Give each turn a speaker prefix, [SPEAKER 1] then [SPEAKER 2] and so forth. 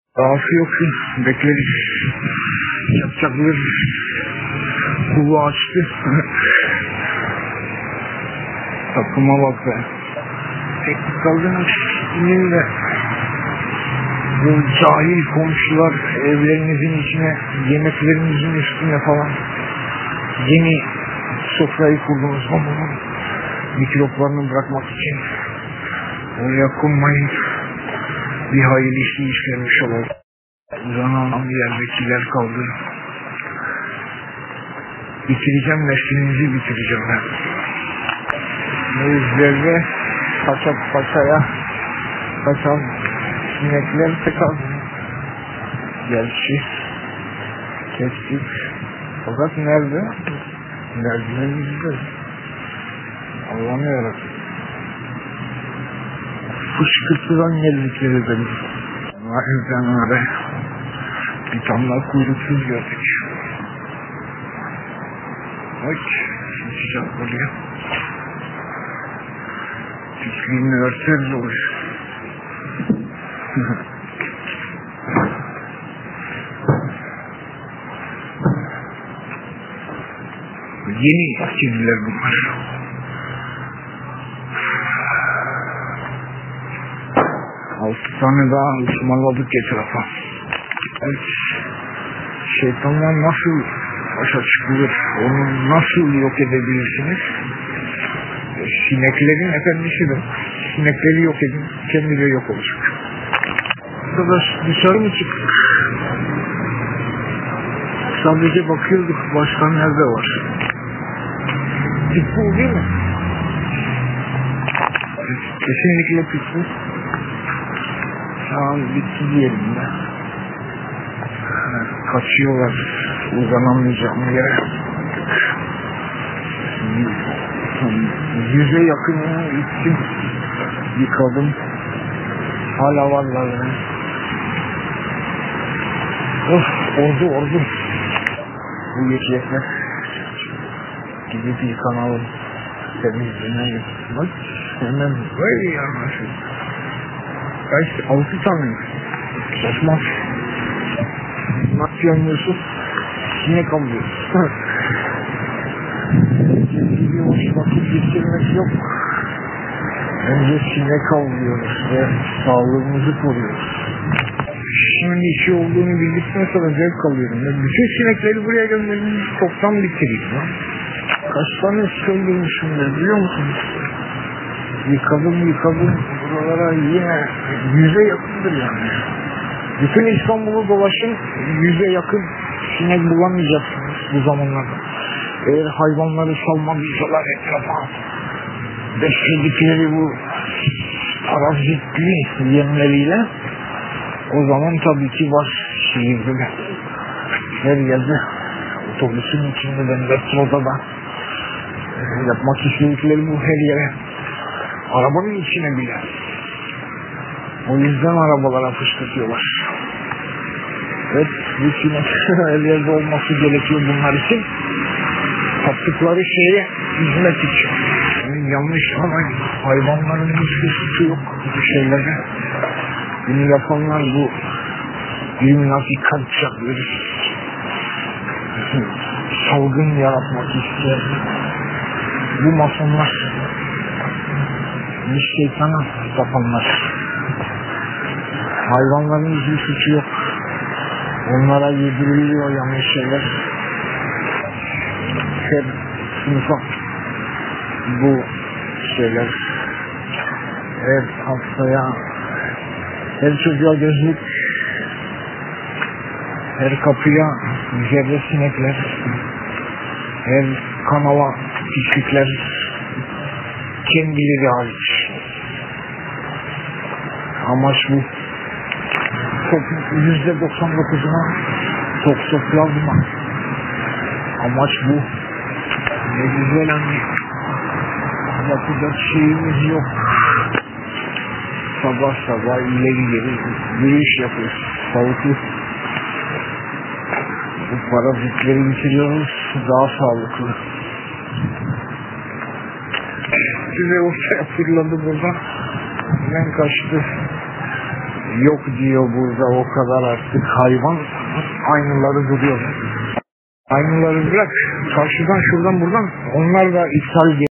[SPEAKER 1] Dahası yok ki. Bekleriz. Yapacaklar. Kulu açtı. Takıma bak be. Tek kaldığınız de bu cahil komşular evlerinizin içine, yemeklerinizin üstüne falan yeni sofrayı kurdunuz ama mikroplarını bırakmak için oraya konmayın. Bir hayırlı işi işlemiş olur. Uzanan yerdekiler kaldı. Bitireceğim, neslinizi bitireceğim ben. Mevzilerde paçaya kaçan sinekler tıkan. Gerçi kestik. Fakat nerede? Neredimizde. Allah'ım yarabbim. Fışkırtıdan geldikleri benim. Evden oraya bir tane kuyruksuz gördük. Bak, sıcak oluyor. Pisliğini örteriz oluyor. Yeni kirliler bunlar. Altı tane daha ısmarladık etrafa. Evet. Şeytanlar nasıl başa çıkılır? Onu nasıl yok edebilirsiniz? Sineklerin efendisidir. Sinekleri yok edin, kendileri yok olacak. Arkadaş dışarı mı çıktık? Sadece bakıyorduk, başka nerede var? Pitbull değil mi? Kesinlikle pitbull. Şu an bitti diyelim ya. Kaçıyorlar uzanamayacağım yere. 100'e yakın içtim. Yıkadım. Hala varlar yani. Ordu. Bu yetmez. Gidip yıkanalım. Temizliğine bak. Hemen böyle yanlaşır. Kaç? 6 tane. Saçma. Nasıl yanıyorsun? Sinek alıyor. Kendini hoş vakit geçirmek yok. Önce sinek avlıyoruz ve sağlığımızı koruyoruz. Şimdi işi olduğunu bildikten sonra zevk alıyorum. Bütün sinekleri buraya gönderdim, çoktan bitireyim. Kaç tane söndürmüşümdür biliyor musunuz? Yıkadım. Buralara yine 100'e yakındır yani. Bütün İstanbul'u dolaşın, 100'e yakın sinek bulamayacaksınız bu zamanlarda. Eğer hayvanları salmadıysalar etrafa, besledikleri bu parazitli yemleriyle, o zaman tabii ki var şehirde de. Her yerde, otobüsün içinde de, metroda da yapmak istedikleri bu her yere. Arabanın içine bile. O yüzden arabalara fışkırtıyorlar. Evet, bu sinek her yerde olması gerekiyor bunlar için. Taptıkları şeye hizmet için. Yani yanlış ama hayvanların hiçbir suçu yok bu şeylerde. Bunu yapanlar bu Illuminati kalpçakları. Salgın yaratmak isteyen bu masonlar, bir şeytana tapanlar. Hayvanların hiçbir suçu yok. Onlara yediriliyor yanlış şeyler. Her sınıfa bu şeyler, her hastaya, her çocuğa gözlük, her kapıya zerre sinekler, her kanala pislikler, kendileri hariç. Amaç bu. %99'una toksoplazma. Amaç bu. Ne güzel anne. Yapacak şeyimiz yok. Sabah ileri geri yürüyüş yapıyoruz. Sağlıklı. Bu parazitleri bitiriyoruz. Daha sağlıklı. Size ortaya fırladı burada. Ben kaçtı. Yok diyor burada o kadar artık hayvan. Aynıları duruyor. Aynıları bırak. Karşıdan şuradan buradan onlar da ishal